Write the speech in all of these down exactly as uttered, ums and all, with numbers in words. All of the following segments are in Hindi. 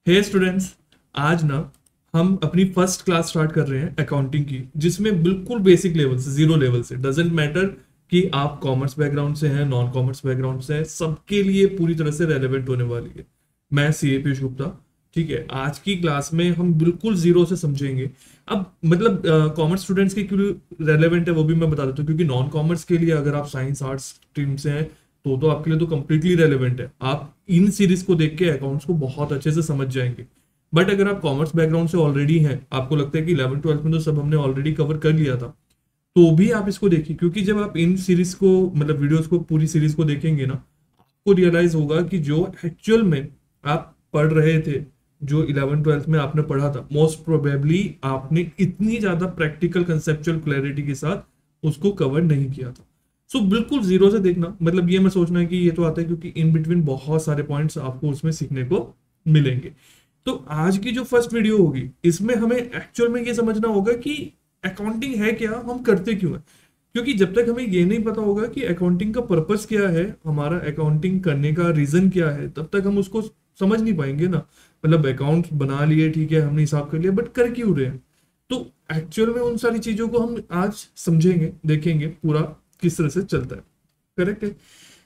हे स्टूडेंट्स, आज ना हम अपनी फर्स्ट क्लास स्टार्ट कर रहे हैं अकाउंटिंग की, जिसमें बिल्कुल बेसिक लेवल से, जीरो लेवल से, डजेंट मैटर कि आप कॉमर्स बैकग्राउंड से हैं, नॉन कॉमर्स बैकग्राउंड से हैं, सबके लिए पूरी तरह से रेलेवेंट होने वाली है। मैं सी ए पीयूष गुप्ता। ठीक है, आज की क्लास में हम बिल्कुल जीरो से समझेंगे। अब मतलब कॉमर्स स्टूडेंट्स के क्यों रेलेवेंट है वो भी मैं बता देता हूँ, क्योंकि नॉन कॉमर्स के लिए अगर आप साइंस आर्ट्स स्ट्रीम से हैं तो तो आपके लिए तो कंप्लीटली रेलेवेंट है। आप इन सीरीज को देख के अकाउंट्स को बहुत अच्छे से समझ जाएंगे। बट अगर आप कॉमर्स बैकग्राउंड से ऑलरेडी हैं, आपको लगता है कि इलेवन ट्वेल्थ में तो सब हमने ऑलरेडी कवर कर लिया था, तो भी आप इसको देखिए, क्योंकि जब आप इन सीरीज को मतलब वीडियोस को पूरी सीरीज को देखेंगे ना, आपको रियलाइज होगा कि जो एक्चुअल में आप पढ़ रहे थे, जो इलेवन ट्वेल्थ में आपने पढ़ा था, मोस्ट प्रोबेबली आपने इतनी ज्यादा प्रैक्टिकल कंसेप्चुअल क्लैरिटी के साथ उसको कवर नहीं किया था। सो so, बिल्कुल जीरो से देखना, मतलब ये मैं सोचना है कि ये तो आता है क्योंकि इन बिटवीन बहुत सारे पॉइंट्स आपको उसमें सीखने को मिलेंगे। तो आज की जो फर्स्ट वीडियो होगी, इसमें हमें एक्चुअल में ये समझना होगा कि अकाउंटिंग है क्या, हम करते क्यों है। क्योंकि जब तक हमें ये नहीं पता होगा कि अकाउंटिंग का पर्पस क्या है, हमारा अकाउंटिंग करने का रीजन क्या है, तब तक हम उसको समझ नहीं पाएंगे ना। मतलब अकाउंट बना लिए, ठीक है, हमने हिसाब कर लिया, बट कर क्यों रहे हैं। तो एक्चुअल में उन सारी चीजों को हम आज समझेंगे, देखेंगे पूरा किस तरह से चलता है। करेक्ट है।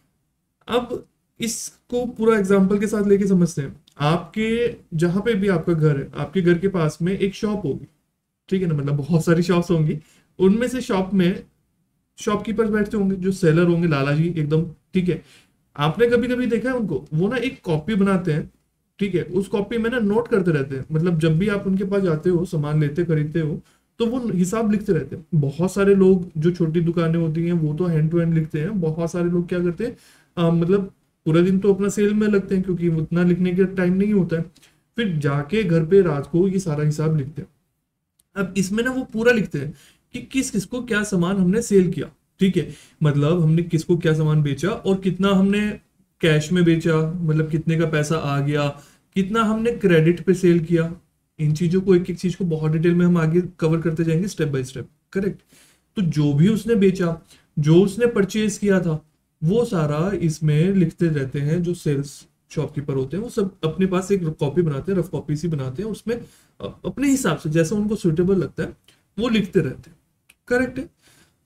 अब इसको पूरा एग्जांपल के साथ लेके समझते हैं। आपके जहां पे भी आपका घर है, आपके घर के पास में एक शॉप होगी, ठीक है ना, मतलब बहुत सारी शॉप्स होंगी। उनमें से शॉप में शॉपकीपर्स बैठते होंगे, जो सेलर होंगे, लाला जी एकदम, ठीक है। आपने कभी कभी देखा है उनको, वो ना एक कॉपी बनाते हैं, ठीक है, उस कॉपी में ना नोट करते रहते हैं। मतलब जब भी आप उनके पास जाते हो, सामान लेते खरीदते हो, तो वो हिसाब लिखते रहते हैं। बहुत सारे लोग जो छोटी दुकानें होती हैं वो तो हैंड टू हैंड लिखते हैं। बहुत सारे लोग क्या करते हैं, अ, मतलब पूरा दिन तो अपना सेल में लगते हैं, क्योंकि उतना लिखने का टाइम नहीं होता है। फिर जाके घर पे रात को ये सारा हिसाब लिखते हैं। अब इसमें ना वो पूरा लिखते हैं कि किस किस को क्या सामान हमने सेल किया, ठीक है, मतलब हमने किसको क्या सामान बेचा और कितना हमने कैश में बेचा, मतलब कितने का पैसा आ गया, कितना हमने क्रेडिट पे सेल किया। इन चीजों को, एक एक चीज को बहुत डिटेल में हम आगे कवर करते जाएंगे स्टेप बाय स्टेप। करेक्ट। तो जो भी उसने बेचा, जो उसने परचेज किया था, वो सारा इसमें लिखते रहते हैं। जो सेल्स शॉपकीपर होते हैं वो सब अपने पास एक कॉपी बनाते हैं, रफ कॉपी सी बनाते हैं, उसमें अ- अपने हिसाब से जैसा उनको सुटेबल लगता है वो लिखते रहते हैं। करेक्ट है।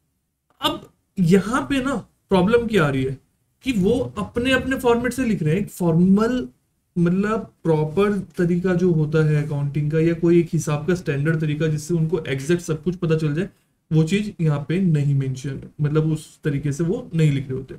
अब यहां पे ना प्रॉब्लम क्या आ रही है कि वो अपने अपने फॉर्मेट से लिख रहे हैं। एक फॉर्मल मतलब प्रॉपर तरीका जो होता है अकाउंटिंग का, या कोई एक हिसाब का स्टैंडर्ड तरीका जिससे उनको एग्जैक्ट सब कुछ पता चल जाए, वो चीज यहाँ पे नहीं मेंशन, मतलब उस तरीके से वो नहीं लिख रहे होते।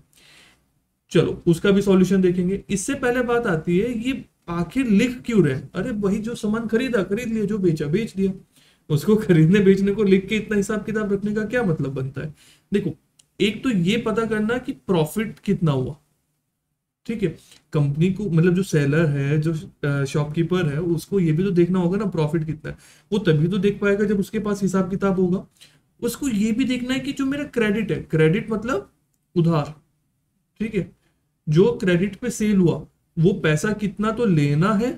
चलो उसका भी सॉल्यूशन देखेंगे। इससे पहले बात आती है, ये आखिर लिख क्यों रहे हैं। अरे वही जो सामान खरीदा खरीद लिया, जो बेचा बेच दिया। उसको खरीदने बेचने को लिख के इतना हिसाब किताब रखने का क्या मतलब बनता है। देखो, एक तो ये पता करना कि प्रॉफिट कितना हुआ, ठीक है। कंपनी को, मतलब जो सेलर है, जो शॉपकीपर है, उसको ये भी तो देखना होगा ना प्रॉफिट कितना है। वो तभी तो देख पाएगा जब उसके पास हिसाब किताब होगा। उसको ये भी देखना है कि जो मेरा क्रेडिट है, क्रेडिट मतलब उधार, ठीक है, जो क्रेडिट पे सेल हुआ, वो पैसा कितना तो लेना है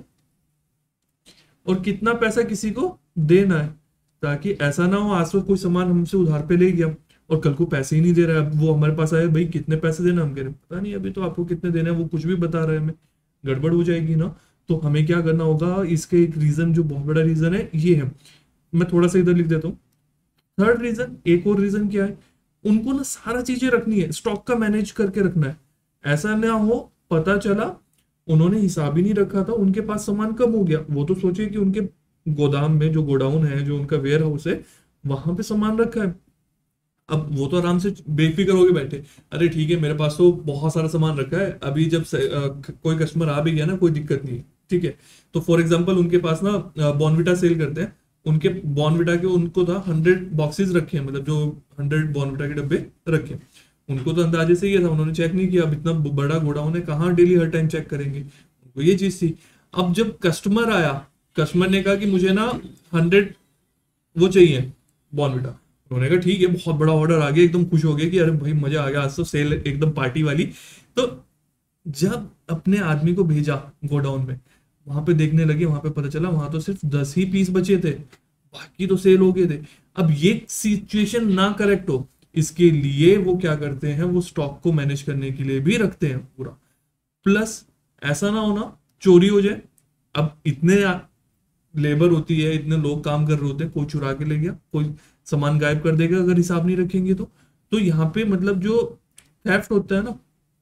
और कितना पैसा किसी को देना है, ताकि ऐसा ना हो आज तो कोई सामान हमसे उधार पे ले गया और कल को पैसे ही नहीं दे रहा है। अब वो हमारे पास आए, भाई कितने पैसे देना, हम कह रहे हैं पता नहीं, अभी तो आपको कितने देने हैं, वो कुछ भी बता रहा है हमें, गड़बड़ हो जाएगी ना। तो हमें क्या करना होगा, इसके एक रीजन, जो बहुत बड़ा रीजन है, ये है। मैं थोड़ा सा इधर लिख देता हूँ। थर्ड रीजन, एक और रीजन क्या है, उनको ना सारा चीजें रखनी है, स्टॉक का मैनेज करके रखना है। ऐसा ना हो पता चला उन्होंने हिसाब ही नहीं रखा था, उनके पास सामान कम हो गया, वो तो सोचे कि उनके गोदाम में, जो गोडाउन है, जो उनका वेयर हाउस है, वहां पे सामान रखा है। अब वो तो आराम से बेफिक्र होके बैठे, अरे ठीक है मेरे पास तो बहुत सारा सामान रखा है, अभी जब से, अ, कोई कस्टमर आ भी गया ना, कोई दिक्कत नहीं है, ठीक है। तो फॉर एग्जाम्पल उनके पास ना बॉर्नविटा सेल करते हैं, उनके बॉर्नविटा के उनको था हंड्रेड बॉक्सेस रखे हैं, मतलब जो हंड्रेड बॉर्नविटा के डब्बे रखे हैं। उनको तो अंदाजे से ही था, उन्होंने चेक नहीं किया। अब इतना बड़ा गोडाउन है, कहाँ डेली हर टाइम चेक करेंगे, उनको ये चीज थी। अब जब कस्टमर आया, कस्टमर ने कहा कि मुझे ना हंड्रेड वो चाहिए बॉर्नविटा। उन्होंने कहा ठीक है, बहुत बड़ा ऑर्डर आ गया, एकदम खुश हो गए कि अरे भाई मजा आ गया, आज तो सेल एकदम पार्टी वाली। तो जब अपने आदमी को भेजा गोडाउन में, वहां पे देखने लगे, वहां पे पता चला वहां तो सिर्फ दस ही पीस बचे थे, बाकी तो सेल हो गए थे। अब ये सिचुएशन ना करेक्ट हो, इसके लिए वो क्या करते हैं, वो स्टॉक को मैनेज करने के लिए भी रखते हैं पूरा। प्लस ऐसा ना होना चोरी हो जाए, अब इतने लेबर होती है, इतने लोग काम कर रहे होते हैं, कोई चुरा के ले गया, कोई सामान गायब कर देगा अगर हिसाब नहीं रखेंगे तो तो यहाँ पे मतलब जो थेफ्ट होता है ना,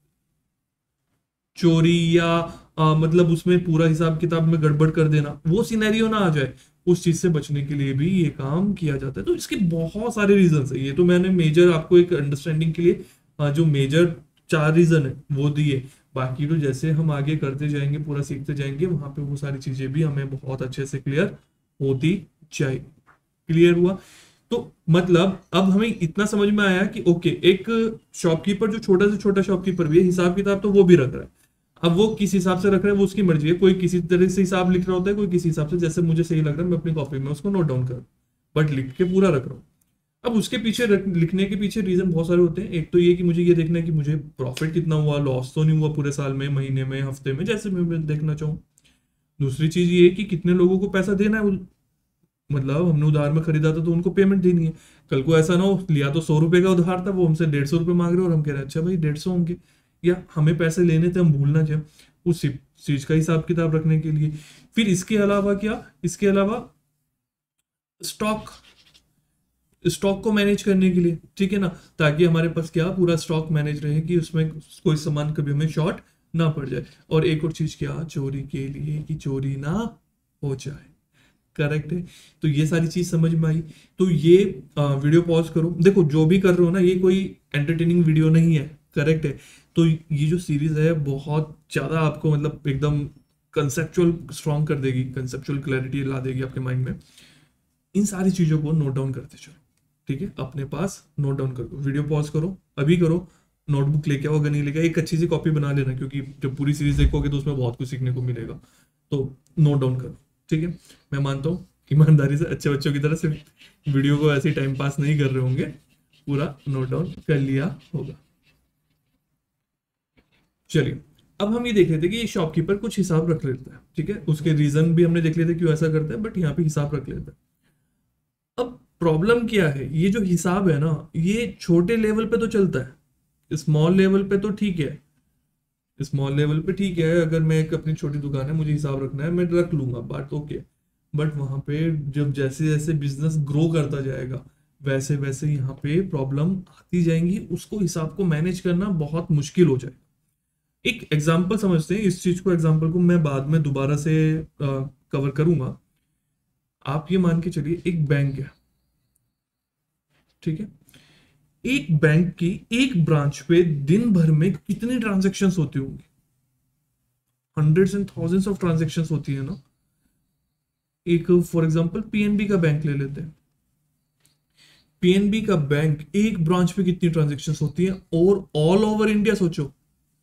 चोरी या आ, मतलब उसमें पूरा हिसाब किताब में गड़बड़ कर देना, वो सिनेरियो ना आ जाए, उस चीज से बचने के लिए भी ये काम किया जाता है। तो इसके बहुत सारे रीजन है, ये तो मैंने मेजर आपको एक अंडरस्टैंडिंग के लिए आ, जो मेजर चार रीजन है वो दिए। बाकी तो जैसे हम आगे करते जाएंगे, पूरा सीखते जाएंगे, वहां पे वो सारी चीजें भी हमें बहुत अच्छे से क्लियर होती जाएगी। क्लियर हुआ? तो मतलब अब हमें इतना समझ में आया कि ओके, एक शॉपकीपर जो छोटा से छोटा शॉपकीपर भी है, हिसाब किताब तो वो भी रख रहा है। अब वो किस हिसाब से रख रहा है वो उसकी मर्जी है, कोई किसी तरह से हिसाब लिख रहा होता है, कोई किसी हिसाब से, जैसे मुझे सही लग रहा है मैं अपनी कॉपी में उसको नोट डाउन कर, बट लिख के पूरा रख रहा हूँ। अब उसके पीछे रख, लिखने के पीछे रीजन बहुत सारे होते हैं। एक तो ये कि मुझे ये देखना है कि मुझे प्रॉफिट कितना हुआ, लॉस तो नहीं हुआ पूरे साल में, महीने में, हफ्ते में, जैसे मैं देखना चाहूँ। दूसरी चीज ये है कि कितने लोगों को पैसा देना है, मतलब हमने उधार में खरीदा था तो उनको पेमेंट देनी है। कल को ऐसा ना हो, लिया तो सौ रुपए का उधार था, वो हमसे डेढ़ सौ रुपये मांग रहे हो और हम कह रहे हैं अच्छा भाई डेढ़ सौ होंगे, या हमें पैसे लेने थे हम भूलना चाहिए, उस चीज का हिसाब किताब रखने के लिए। फिर इसके अलावा क्या, इसके अलावा स्टॉक, स्टॉक को मैनेज करने के लिए, ठीक है ना, ताकि हमारे पास क्या पूरा स्टॉक मैनेज रहे कि उसमें कोई सामान कभी हमें शॉर्ट ना पड़ जाए। और एक और चीज क्या, चोरी के लिए कि चोरी ना हो जाए। करेक्ट है? तो ये सारी चीज समझ में आई। तो ये आ, वीडियो पॉज करो, देखो जो भी कर रहे हो ना, ये कोई एंटरटेनिंग वीडियो नहीं है। करेक्ट है? तो ये जो सीरीज है बहुत ज्यादा आपको मतलब एकदम कंसेप्चुअल स्ट्रॉन्ग कर देगी, कंसेप्चुअल क्लैरिटी ला देगी आपके माइंड में। इन सारी चीजों को नोट डाउन करते चलो, ठीक है, अपने पास नोट डाउन करो। वीडियो पॉज करो, अभी करो, नोटबुक लेके आओ, अगर नहीं लेके एक अच्छी सी कॉपी बना लेना, क्योंकि जब पूरी सीरीज देखोगे तो उसमें बहुत कुछ सीखने को मिलेगा। तो नोट डाउन करो, ठीक है। मैं मानता हूँ ईमानदारी से अच्छे बच्चों की तरह सिर्फ वीडियो को ऐसे टाइम पास नहीं कर रहे होंगे, पूरा नोट डाउन कर लिया होगा। चलिए, अब हम ये देख लेते हैं कि ये शॉपकीपर कुछ हिसाब रख लेता है, ठीक है, उसके रीजन भी हमने देख लेते क्यों ऐसा करता है, बट यहाँ पे हिसाब रख लेता है। अब प्रॉब्लम क्या है, ये जो हिसाब है ना, ये छोटे लेवल पे तो चलता है, स्मॉल लेवल पे तो ठीक है, स्मॉल लेवल पे ठीक है, अगर मैं एक अपनी छोटी दुकान है, मुझे हिसाब रखना है, मैं रख लूंगा, बात ओके। बट वहां पे जब जैसे जैसे बिजनेस ग्रो करता जाएगा, वैसे वैसे यहाँ पे प्रॉब्लम आती जाएंगी, उसको हिसाब को मैनेज करना बहुत मुश्किल हो जाएगा। एक एग्जाम्पल समझते हैं इस चीज को, एग्जाम्पल को मैं बाद में दोबारा से कवर करूंगा। आप ये मान के चलिए एक बैंक है, ठीक है, एक बैंक की एक ब्रांच पे दिन भर में कितनी ट्रांजेक्शन्स होती होंगी, hundreds and thousands of transactions होती है ना। एक फॉर एग्जांपल पीएनबी का बैंक ले लेते हैं, पीएनबी का बैंक एक ब्रांच पे कितनी ट्रांजेक्शन्स होती है, और ऑल ओवर इंडिया सोचो,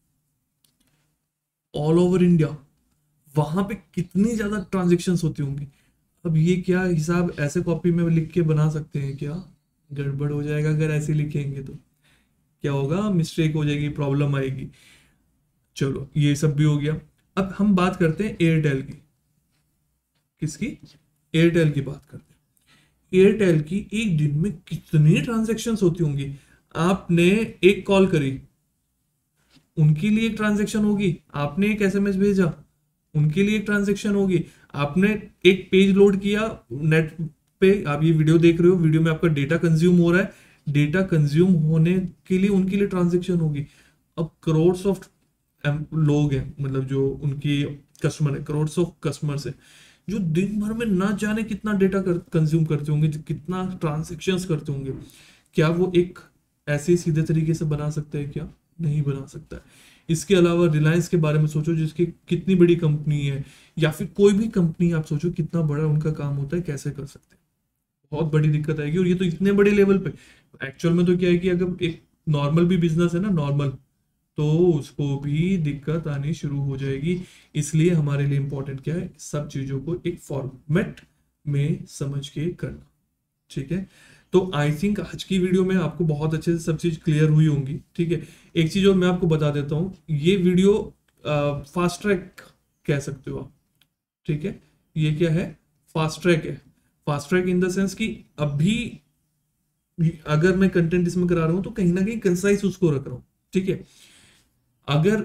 ऑल ओवर इंडिया वहां पे कितनी ज्यादा ट्रांजेक्शन्स होती होंगी। अब ये क्या हिसाब ऐसे कॉपी में लिख के बना सकते हैं क्या? गड़बड़ हो जाएगा, अगर ऐसे लिखेंगे तो क्या होगा, मिस्टेक हो जाएगी, प्रॉब्लम आएगी। चलो ये सब भी हो गया। अब हम बात करते हैं एयरटेल की। किसकी? एयरटेल की बात करते हैं। एयरटेल की एक दिन में कितनी ट्रांजैक्शंस होती होंगी। आपने एक कॉल करी, उनके लिए एक ट्रांजैक्शन होगी, आपने एक एसएमएस भेजा, उनके लिए एक ट्रांजैक्शन होगी, आपने एक पेज लोड किया नेट पे, आप ये वीडियो देख रहे हो, वीडियो में आपका डेटा कंज्यूम हो रहा है, डेटा कंज्यूम होने के लिए उनके लिए ट्रांजैक्शन होगी। अब करोड्स ऑफ लोग हैं, मतलब जो उनकी कस्टमर है, करोड्स ऑफ कस्टमर्स है, जो दिन भर में ना जाने कितना डेटा कर, कंज्यूम करते होंगे, कितना ट्रांजेक्शन्स करते होंगे। क्या वो एक ऐसे सीधे तरीके से बना सकते हैं? क्या नहीं बना सकता है। इसके अलावा रिलायंस के बारे में सोचो, जिसकी कितनी बड़ी कंपनी है, या फिर कोई भी कंपनी आप सोचो कितना बड़ा उनका काम होता है, कैसे कर सकते हैं, बहुत बड़ी दिक्कत आएगी। और ये तो इतने बड़े लेवल पे, एक्चुअल में तो क्या है कि अगर एक नॉर्मल भी बिजनेस है ना, नॉर्मल, तो उसको भी दिक्कत आनी शुरू हो जाएगी। इसलिए हमारे लिए इंपॉर्टेंट क्या है, सब चीजों को एक फॉर्मेट में समझ के करना, ठीक है। तो आई थिंक आज की वीडियो में आपको बहुत अच्छे से सब चीज क्लियर हुई होंगी, ठीक है। एक चीज और मैं आपको बता देता हूँ, ये वीडियो फास्ट ट्रैक कह सकते हो आप, ठीक है। ये क्या है? फास्ट ट्रैक है। Fast track in the sense कि अभी अगर मैं कंटेंट इसमें करा रहा हूं तो कहीं ना कहीं कंसाइज उसको रख रहा हूं, ठीक है। अगर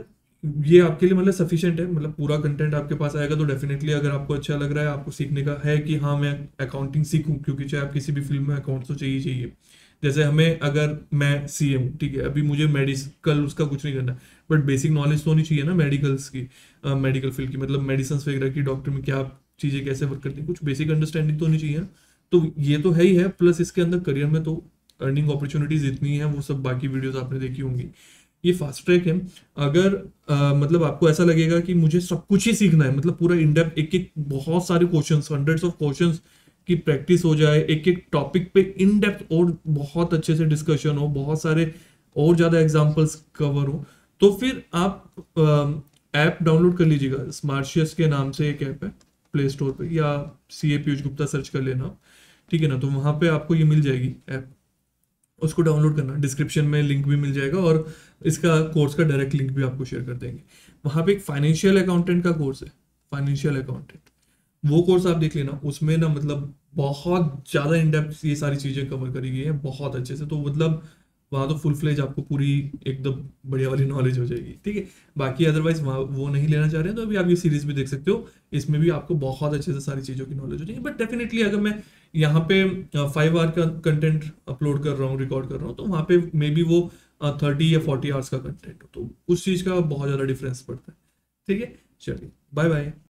ये आपके लिए मतलब सफिशिएंट है, मतलब पूरा कंटेंट आपके पास आएगा तो डेफिनेटली अगर आपको अच्छा लग रहा है, आपको सीखने का है कि हाँ मैं अकाउंटिंग सीखूं, क्योंकि चाहे आप किसी भी फील्ड में अकाउंट तो चाहिए चाहिए। जैसे हमें, अगर मैं सी एम हूँ, ठीक है, अभी मुझे मेडिकल उसका कुछ नहीं करना, बट बेसिक नॉलेज तो होनी चाहिए ना मेडिकल्स की, मेडिकल फील्ड की, मतलब मेडिसिन वगैरह की, डॉक्टर में क्या चीज़ें कैसे वर्क करती हैं, कुछ बेसिक अंडरस्टैंडिंग तो होनी चाहिए ना। तो ये तो है ही है, प्लस इसके अंदर करियर में तो अर्निंग अपॉर्चुनिटीज इतनी है, वो सब बाकी वीडियोस आपने देखी होंगी। ये फास्ट ट्रैक है। अगर अ, मतलब आपको ऐसा लगेगा कि मुझे सब कुछ ही सीखना है, मतलब पूरा इन डेप्थ एक एक बहुत सारे क्वेश्चंस, हंड्रेड्स ऑफ क्वेश्चंस की प्रैक्टिस हो जाए, एक एक टॉपिक पे इन डेप्थ और बहुत अच्छे से डिस्कशन हो, बहुत सारे और ज्यादा एग्जांपल्स कवर हो, तो फिर आप ऐप डाउनलोड कर लीजिएगा। स्मार्शियस के नाम से एक ऐप है प्ले स्टोर पे, या C A Piyush Gupta search कर लेना, ठीक है ना, तो वहां पे आपको ये मिल जाएगी ऐप, उसको डाउनलोड करना, डिस्क्रिप्शन में लिंक भी मिल जाएगा, और इसका कोर्स का डायरेक्ट लिंक भी आपको शेयर कर देंगे। वहां पे एक फाइनेंशियल अकाउंटेंट का कोर्स है, फाइनेंशियल अकाउंटेंट, वो कोर्स आप देख लेना, उसमें ना मतलब बहुत ज्यादा इन डेप्थ ये सारी चीजें कवर करी गई है बहुत अच्छे से, तो मतलब वहाँ तो फुल फ्लेज आपको पूरी एकदम बढ़िया वाली नॉलेज हो जाएगी, ठीक है। बाकी अदरवाइज वहाँ वो नहीं लेना चाह रहे हैं तो अभी आप ये सीरीज भी देख सकते हो, इसमें भी आपको बहुत अच्छे से सारी चीज़ों की नॉलेज हो जाएगी। बट डेफिनेटली अगर मैं यहाँ पे फाइव आवर का कंटेंट अपलोड कर रहा हूँ, रिकॉर्ड कर रहा हूँ, तो वहाँ पे मे बी वो थर्टी या फोर्टी आवर्स का कंटेंट हो, तो उस चीज़ का बहुत ज़्यादा डिफरेंस पड़ता है, ठीक है। चलिए, बाय बाय।